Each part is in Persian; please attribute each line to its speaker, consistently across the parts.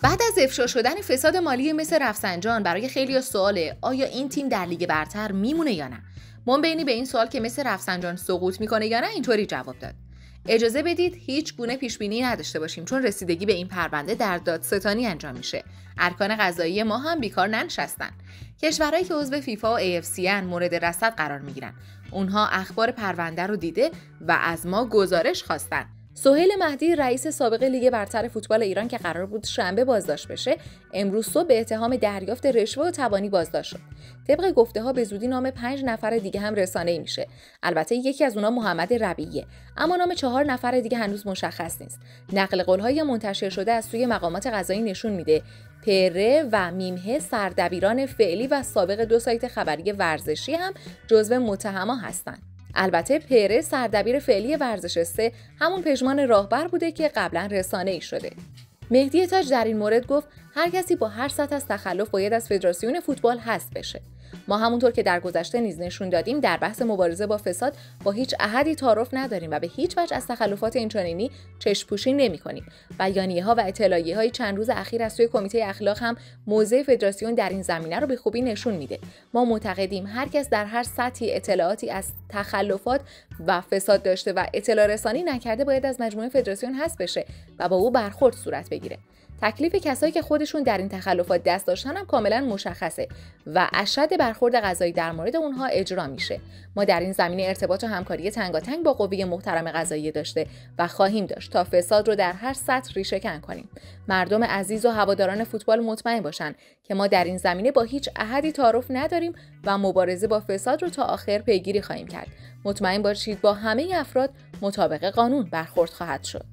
Speaker 1: بعد از افشا شدن فساد مالی مس رفسنجان برای خیلی‌ها سواله آیا این تیم در لیگ برتر میمونه یا نه؟ منبعینی به این سوال که مس رفسنجان سقوط میکنه یا نه اینطوری جواب داد: اجازه بدید هیچ گونه پیشبینی نداشته باشیم چون رسیدگی به این پرونده در دادستانی انجام میشه. ارکان قضایی ما هم بیکار ننشستن. کشورهایی که عضو فیفا و AFC ان مورد رصد قرار میگیرن. اونها اخبار پرونده رو دیده و از ما گزارش خواستن. سهیل مهدی رئیس سابق لیگ برتر فوتبال ایران که قرار بود شنبه بازداشت بشه، امروز صبح به اتهام دریافت رشوه و تبانی بازداشت شد. طبق گفته‌ها به زودی نام 5 نفر دیگه هم رسانه‌ای میشه. البته یکی از اونها محمد ربیعیه، اما نام 4 نفر دیگه هنوز مشخص نیست. نقل قول‌های منتشر شده از سوی مقامات قضایی نشون میده پره و میمه سردبیران فعلی و سابق 2 سایت خبری ورزشی هم جزو متهما هستند. البته پره سردبیر فعلی ورزش 3 همون پژمان راهبر بوده که قبلا رسانه‌ای شده. مهدی تاج در این مورد گفت هر کسی با هر سطح از تخلف باید از فدراسیون فوتبال حذف بشه. ما همونطور که در گذشته نیز نشون دادیم در بحث مبارزه با فساد با هیچ احدی تعارف نداریم و به هیچ وجه از تخلفات اینچنینی چشم‌پوشی نمی‌کنیم. بیانیه‌ها و اطلاعیه‌های چند روز اخیر از سوی کمیته اخلاق هم موضع فدراسیون در این زمینه رو به خوبی نشون میده. ما معتقدیم هر کس در هر سطحی اطلاعاتی از تخلفات و فساد داشته و اطلاع رسانی نکرده باید از مجموعه فدراسیون حذف بشه و با او برخورد صورت بگیره. تکلیف کسایی که خودشون در این تخلفات دست داشتن هم کاملا مشخصه و اشد برخورد قضایی در مورد اونها اجرا میشه. ما در این زمینه ارتباط و همکاری تنگاتنگ با قوه محترم قضاییه داشته و خواهیم داشت تا فساد رو در هر سطح ریشه‌کن کنیم. مردم عزیز و هواداران فوتبال مطمئن باشن که ما در این زمینه با هیچ احدی تعارف نداریم و مبارزه با فساد رو تا آخر پیگیری خواهیم کرد. مطمئن باشید با همه افراد مطابق قانون برخورد خواهد شد.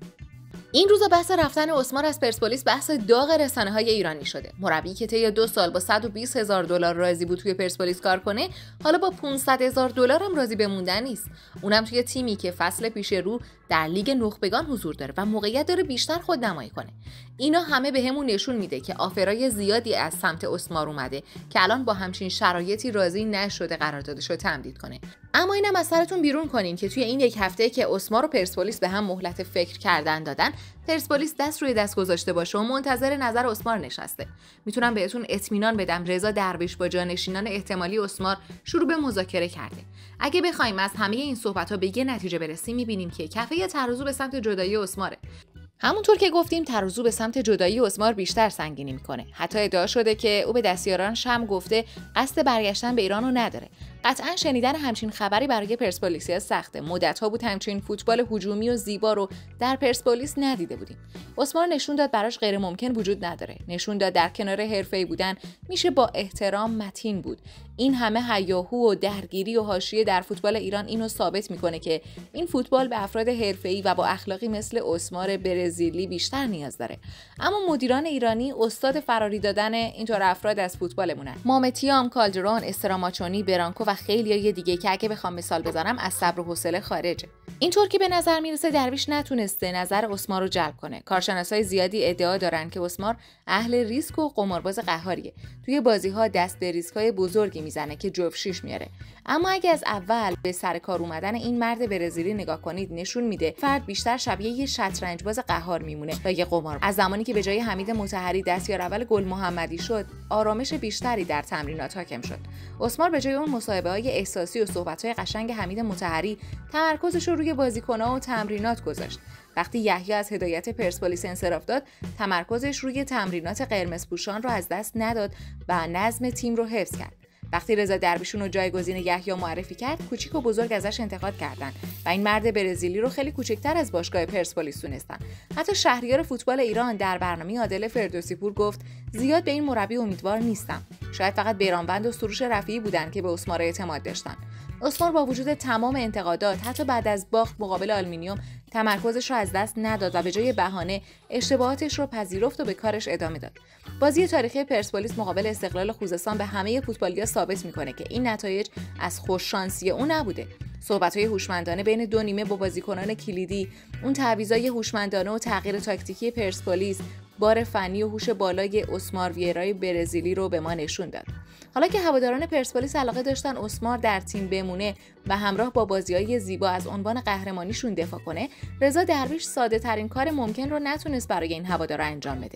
Speaker 1: این روزا بحث رفتن اسمار از پرسپولیس بحث داغ رسانه‌های ایرانی شده. مربی که طی 2 سال با $120,000 راضی بود توی پرسپولیس کار کنه، حالا با $500,000 هم راضی به موندن نیست. اونم توی تیمی که فصل پیش رو در لیگ نخبگان حضور داره و موقعیت داره بیشتر خودنمایی کنه. اینا همه بهمون نشون میده که آفرای زیادی از سمت اسمار اومده که الان با همچین شرایطی راضی نشده قراردادشو تمدید کنه. اما اینم از سرتون بیرون کنین که توی این 1 هفته که اسمار و پرسپولیس به هم مهلت فکر کردن دادن، پرسپولیس دست روی دست گذاشته باشه و منتظر نظر اسمار نشسته. میتونم بهتون اطمینان بدم رضا درویش با جانشینان احتمالی اسمار شروع به مذاکره کرده. اگه بخوایم از همه این صحبت‌ها به یه نتیجه برسیم، می‌بینیم که کفه ترازو به سمت جدایی اسماره. همونطور که گفتیم ترازو به سمت جدایی اسمار بیشتر سنگینی میکنه. حتی ادعا شده که او به دستیارانش هم گفته قصد برگشتن به ایران رو نداره. قطعا شنیدن همچین خبری برای پرسپولیسیا سخته. مدت‌ها بود همچین فوتبال هجومی و زیبا رو در پرسپولیس ندیده بودیم. اسمار نشون داد براش غیر ممکن وجود نداره. نشون داد در کنار حرفه‌ای بودن میشه با احترام متین بود. این همه هیاهو و درگیری و حاشیه در فوتبال ایران اینو ثابت میکنه که این فوتبال به افراد حرفه‌ای و با اخلاقی مثل اسمار برزیلی بیشتر نیاز داره. اما مدیران ایرانی استاد فراری دادن اینطور افراد از فوتبالمونن. مامتیام، کالدرون، استراماچونی، برانکو و خیلیای دیگه که اگه بخوام مثال بزنم از صبر و حوصله خارجه. اینطور که به نظر میرسه درویش نتونسته نظر اسمار رو جلب کنه. کارشناسای زیادی ادعا دارن که اسمار اهل ریسک و قمارباز قهاریه. توی بازی‌ها دست به ریسک‌های بزرگی میزنه که جفت شیش میاره. اما اگه از اول به سر کار اومدن این مرد برزیلی نگاه کنید، نشون میده فرد بیشتر شبیه یه شطرنج‌باز قهار میمونه تا یه قمار. از زمانی که به جای حمید مطهری دستیار اول گل محمدی شد، آرامش بیشتری در تمرینات حاکم شد. اسمار به جای اون مصاحبه‌های احساسی و صحبت‌های قشنگ حمید مطهری، تمرکزش رو روی بازیکن‌ها و تمرینات گذاشت. وقتی یحیی از هدایت پرسپولیس انصراف داد، تمرکزش روی تمرینات قرمزپوشان رو از دست نداد و نظم تیم رو حفظ کرد. وقتی رضا درویشون رو جایگزین یحیی معرفی کرد، کوچیک و بزرگ ازش انتقاد کردن و این مرد برزیلی رو خیلی کوچکتر از باشگاه پرسپولیس دونستن. حتی شهریار فوتبال ایران در برنامه عادل فردوسی پور گفت زیاد به این مربی امیدوار نیستم. شاید فقط بیرانوند و سروش رفیعی بودن که به اسمار اعتماد داشتن. اسمار با وجود تمام انتقادات حتی بعد از باخت مقابل آلومینیوم تمرکزش رو از دست نداد و به جای بهانه اشتباهاتش رو پذیرفت و به کارش ادامه داد. بازی تاریخی پرسپولیس مقابل استقلال خوزستان به همه فوتبالی‌ها ثابت میکنه که این نتایج از خوششانسی اون نبوده. صحبت‌های هوشمندانه بین دو نیمه با بازیکنان کلیدی، اون تعویضای هوشمندانه و تغییر تاکتیکی پرسپولیس، بار فنی و هوش بالای اسمار ویرای برزیلی رو به ما نشون داد. حالا که هواداران پرسپولیس علاقه داشتن اسمار در تیم بمونه و همراه با بازی‌های زیبا از عنوان قهرمانیشون دفاع کنه، رضا درویش ساده ترین کار ممکن رو نتونست برای این هوادارا انجام بده.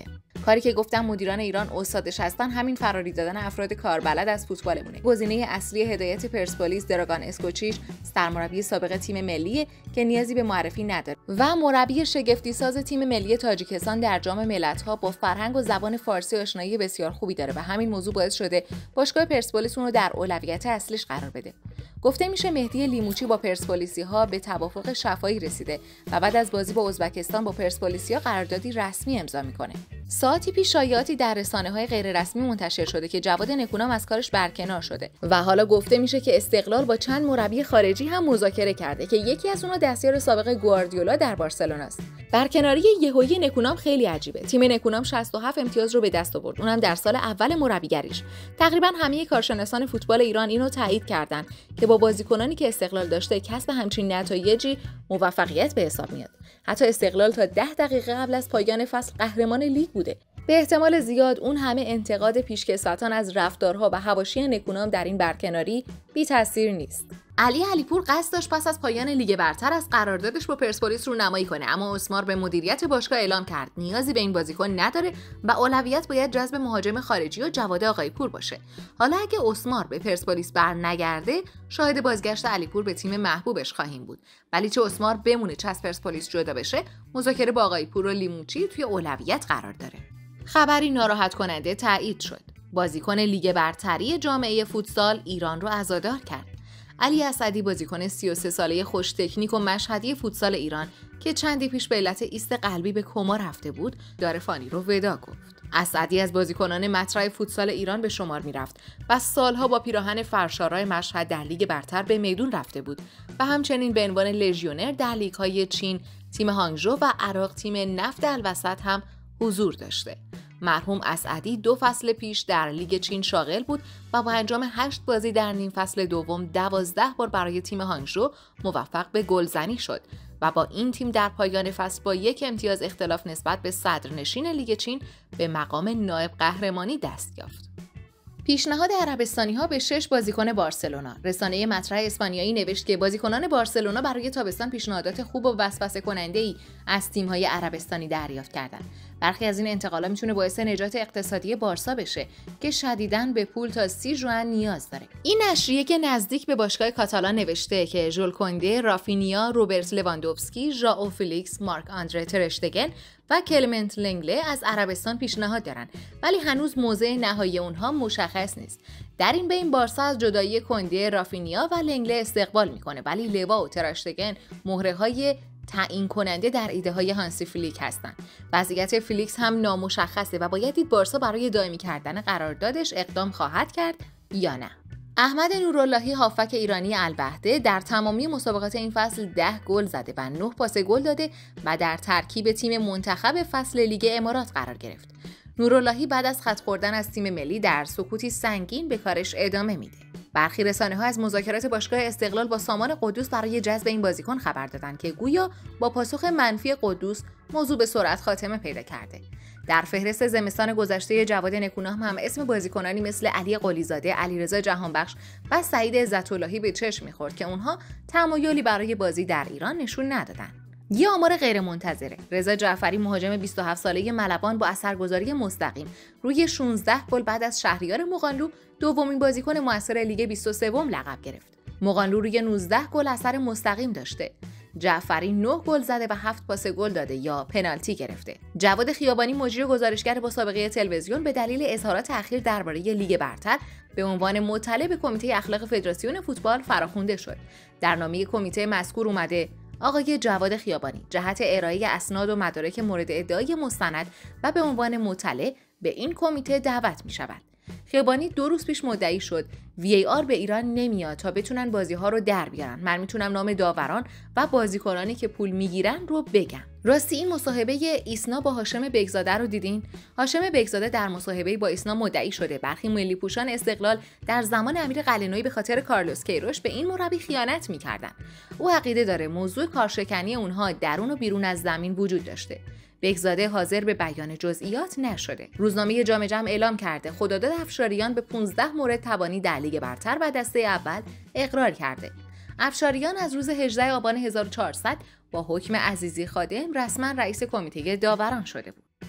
Speaker 1: کاری که گفتم مدیران ایران استادش هستن همین فراری دادن افراد کاربلد از فوتبالمونه. گزینه اصلی هدایت پرسپولیس دراگان اسکوچیچ سرمربی سابق تیم ملی که نیازی به معرفی نداره و مربی شگفتی ساز تیم ملی تاجیکستان در جام ملت‌ها با فرهنگ و زبان فارسی آشنایی بسیار خوبی داره و همین موضوع باعث شده باشگاه پرسپولیس اون رو در اولویت اصلیش قرار بده. گفته میشه مهدی لیموچی با پرسپولیسی‌ها به توافق شفاهی رسیده و بعد از بازی با ازبکستان با پرسپولیسی‌ها قراردادی رسمی امضا میکنه. ساعتی پیش شایعاتی در رسانه‌های غیررسمی منتشر شده که جواد نکونام از کارش برکنار شده و حالا گفته میشه که استقلال با چند مربی خارجی هم مذاکره کرده که یکی از اونها دستیار سابق گواردیولا در بارسلونا است. برکناری یهویی نکونام خیلی عجیبه. تیم نکونام 67 امتیاز رو به دست آورد، اونم در سال اول مربیگریش. تقریبا همه کارشناسان فوتبال ایران اینو تایید کردن که با بازیکنانی که استقلال داشته کسب همچین نتایجی موفقیت به حساب میاد. حتی استقلال تا 10 دقیقه قبل از پایان فصل قهرمان لیگ بوده. به احتمال زیاد اون همه انتقاد پیشکسوتان از رفتارها و حواشی نکونام در این برکناری بی تاثیر نیست. علی علیپور قصد داشت پس از پایان لیگ برتر از قراردادش با پرسپولیس رونمایی کنه، اما اسمار به مدیریت باشگاه اعلام کرد نیازی به این بازیکن نداره و اولویت باید جذب مهاجم خارجی و جواد آقایپور باشه. حالا اگه اسمار به پرسپولیس برنگرده شاهد بازگشت علیپور به تیم محبوبش خواهیم بود، ولی چه اسمار بمونه چه از پرسپولیس جدا بشه مذاکره با آقایپور و لیموچی توی اولویت قرار داره. خبری ناراحت کننده تایید شد. بازیکن لیگ برتری جامعه فوتسال ایران رو عزادار کرد. علی اسدی بازیکن 33 ساله خوش تکنیک و مشهدی فوتسال ایران که چندی پیش به علت ایست قلبی به کما رفته بود، دار فانی رو ودا گفت. اسدی از بازیکنان مطرح فوتسال ایران به شمار میرفت و سالها با پیراهن فرشارای مشهد در لیگ برتر به میدون رفته بود و همچنین به عنوان لژیونر در لیگ‌های چین، تیم هانگژو و عراق تیم نفت الوسط هم حضور داشته. مرحوم اسعدی 2 فصل پیش در لیگ چین شاغل بود و با انجام 8 بازی در نیم فصل دوم 12 بار برای تیم هانگژو موفق به گلزنی شد و با این تیم در پایان فصل با 1 امتیاز اختلاف نسبت به صدرنشین لیگ چین به مقام نایب قهرمانی دست یافت. پیشنهاد عربستانی‌ها به 6 بازیکن بارسلونا. رسانه مطرح اسپانیایی نوشت که بازیکنان بارسلونا برای تابستان پیشنهادات خوب و وسوسه کننده‌ای از تیم‌های عربستانی دریافت کردند. برخی از این انتقالات میتونه باعث نجات اقتصادی بارسا بشه که شدیداً به پول تا 30 ژوئن نیاز داره. این نشریه که نزدیک به باشگاه کاتالان نوشته که ژول کنده، رافینیا، روبرت لواندوفسکی، ژائو فلیکس، مارک آندره ترشتگن و کلمنت لنگله از عربستان پیشنهاد دارن، ولی هنوز موضع نهایی اونها مشخص نیست. در این بین بارسا از جدایی کنده، رافینیا و لنگله استقبال میکنه، ولی لوا و ترشتگن مهره‌های تعیین کننده در ایده های هانسی فلیک هستند. وضعیت فلیکس هم نامشخصه و باید دید بارسا برای دائمی کردن قراردادش اقدام خواهد کرد یا نه. احمد نوراللهی هافک ایرانی الوحده در تمامی مسابقات این فصل 10 گل زده و 9 پاس گل داده و در ترکیب تیم منتخب فصل لیگ امارات قرار گرفت. نوراللهی بعد از خط خوردن از تیم ملی در سکوتی سنگین به کارش ادامه میده. برخی رسانه‌ها از مذاکرات باشگاه استقلال با سامان قدوس برای جذب این بازیکن خبر دادند که گویا با پاسخ منفی قدوس موضوع به سرعت خاتمه پیدا کرده. در فهرست زمستان گذشته جواد نکونام هم اسم بازیکنانی مثل علی قلیزاده، علیرضا جهانبخش و سعید عزت‌اللهی به چشم می‌خورد که اونها تمایلی برای بازی در ایران نشون ندادند. یه آمار غیرمنتظره. رضا جعفری مهاجم 27 ساله ملبان با اثرگذاری مستقیم روی 16 گل بعد از شهریار مغانلو دومین بازیکن موثر لیگ 23 لقب گرفت. مغانلو روی 19 گل اثر مستقیم داشته. جعفری 9 گل زده و 7 پاس گل داده یا پنالتی گرفته. جواد خیابانی مجری و گزارشگر با سابقه تلویزیون به دلیل اظهارات اخیر درباره لیگ برتر به عنوان مطلع به کمیته اخلاق فدراسیون فوتبال فراخوانده شد. در نامه کمیته مذکور اومده آقای جواد خیابانی جهت ارائه اسناد و مدارک مورد ادعای مستند و به عنوان مطلع به این کمیته دعوت می شود. خیابانی 2 روز پیش مدعی شد VAR به ایران نمیاد تا بتونن بازی‌ها رو در بیارن. من میتونم نام داوران و بازیکنانی که پول میگیرن رو بگم. راستی این مصاحبه ایسنا با هاشم بگزاده رو دیدین؟ هاشم بگزاده در مصاحبه با ایسنا مدعی شده برخی ملی پوشان استقلال در زمان امیر قلعه‌نویی به خاطر کارلوس کیروش به این مربی خیانت میکردن. او عقیده داره موضوع کارشکنی اونها درون و بیرون از زمین وجود داشته. بگزاده حاضر به بیان جزئیات نشده. روزنامه جام جم اعلام کرده خداداد افشاریان به 15 مورد تبانی در لیگ برتر و دسته اول اقرار کرده. افشاریان از روز 18 آبان 1400 با حکم عزیزی خادم رسما رئیس کمیته داوران شده بود.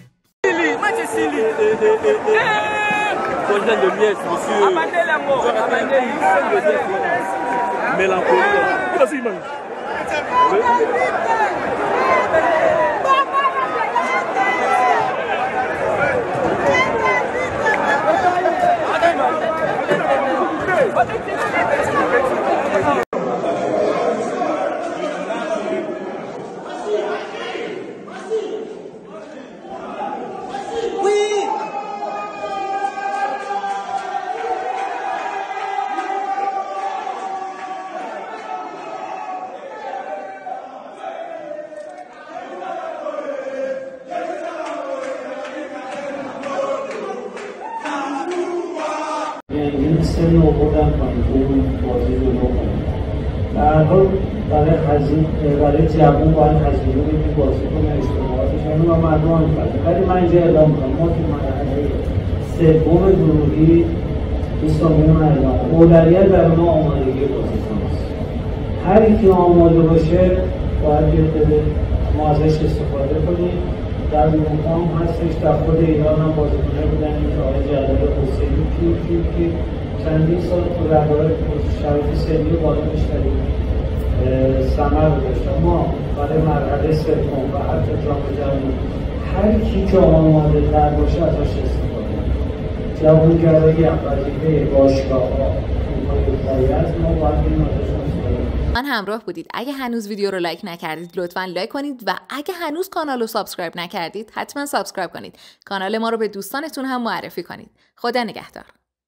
Speaker 2: این سن رو بردن کنید اون بازی رو بکنید در حال برای جوون باید هزینه بدید بازی کنه اشتباهاتش اینو با مردم می‌کنه. ولی من اینجا اعلام می‌کنم ما تو مرحله سوم گروهی دوستان من اعلام اولویت برای ما آمادگی بازیکن است. هر کی آماده باشه باید بده ما ازش استفاده کنیم. در مقام هستش در خود ایران هم بازیکن‌ها بودن که آقای جلال حسینی که چندین سال تو شرایط سنی و بالا بیشتری ثمر داشت. ما برای مرحله سوم و حتی جام جهانی هر کی که آماده تر باشه ازش استفاده کنیم. جوانگرایی هم وظیفه باشگاه‌ها از ما باید این ازشون
Speaker 1: من همراه بودید. اگه هنوز ویدیو رو لایک نکردید لطفاً لایک کنید و اگه هنوز کانال رو سابسکرایب نکردید حتما سابسکرایب کنید. کانال ما رو به دوستانتون هم معرفی کنید. خدا نگهدار.